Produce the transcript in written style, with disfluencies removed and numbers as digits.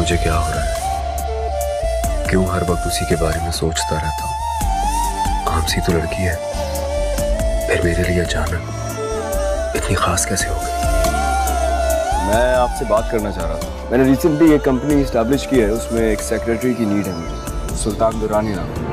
मुझे क्या हो रहा है? क्यों हर वक्त उसी के बारे में सोचता रहता हूँ? आमसी तो लड़की है, फिर मेरे लिए अचानक इतनी खास कैसे हो गई? मैं आपसे बात करना चाह रहा था। मैंने रिसेंटली एक कंपनी इस्टेब्लिश की है, उसमें एक सेक्रेटरी की नीड है मुझे। सुल्तान दुरानी नाम है।